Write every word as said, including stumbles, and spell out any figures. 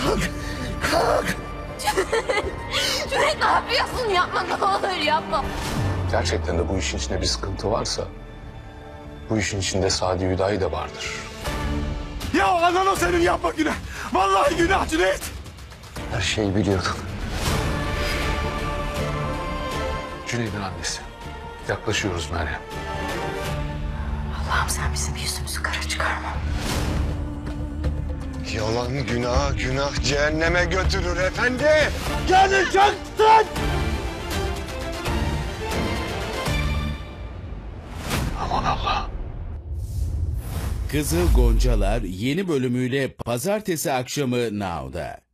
Kalk. Kalk. Cüneyt ne yapıyorsun? Yapma ne olur yapma. Gerçekten de bu işin içinde bir sıkıntı varsa bu işin içinde Sadi Hüdayi de vardır. Ya anan o senin, yapma günah. Vallahi günah Cüneyt. Her şeyi biliyordum. Cüneyt'in annesi. Yaklaşıyoruz Meryem. Allah'ım sen bizim yüzümüzü kara çıkarma. Yalan günah, günah cehenneme götürür efendi. Yanacaksın. Aman Allah. Kızıl Goncalar yeni bölümüyle pazartesi akşamı Now'da.